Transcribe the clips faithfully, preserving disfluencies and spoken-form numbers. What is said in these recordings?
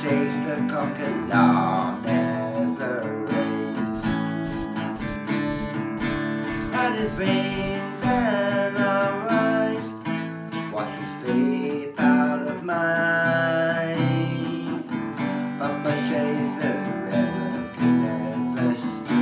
chase a cock alarm never rains. And it rains and I'll rise, watch you sleep out of my eyes. But my shades the river can never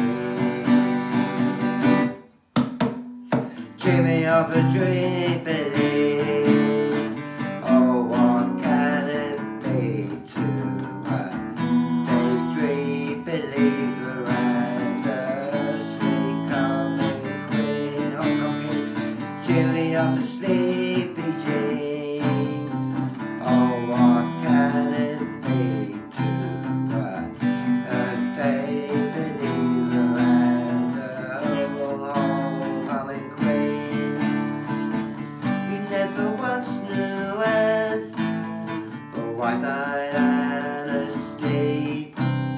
steal. Cheer me up a dream, believe. Oh, what can it be to a daydream believer and a sweet coming queen? Hong Kong is cheer me up a sleepy Jane. Oh, what can it be to a, a day believer and a homecoming queen? You never once knew us, or white eyed and asleep.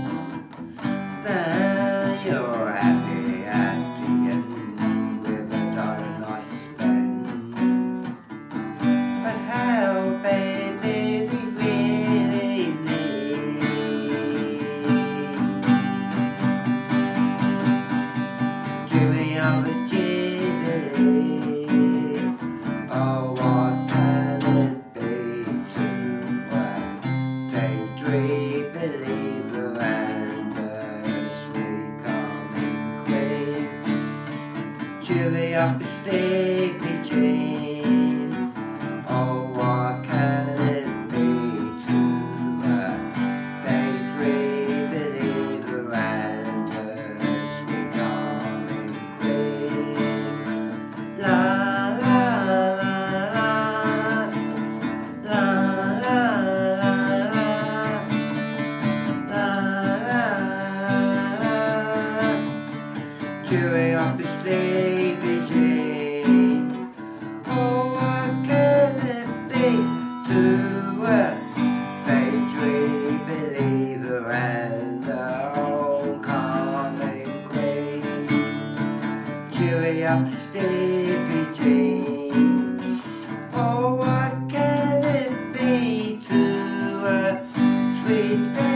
Now you're happy at the end with a dollar I spend. But how, baby, we really need Jimmy of a Jubilee. Oh, what can it be to a daydream believer and a sweet coming queen? Cheery up a sleepy Jane. Oh, what can it be to a daydream believer and a sweet coming queen? La cheering up the sleepy Jane. Oh, what can it be to a daydream believer and a homecoming queen? Cheering up the sleepy Jane. Oh, what can it be to a sweet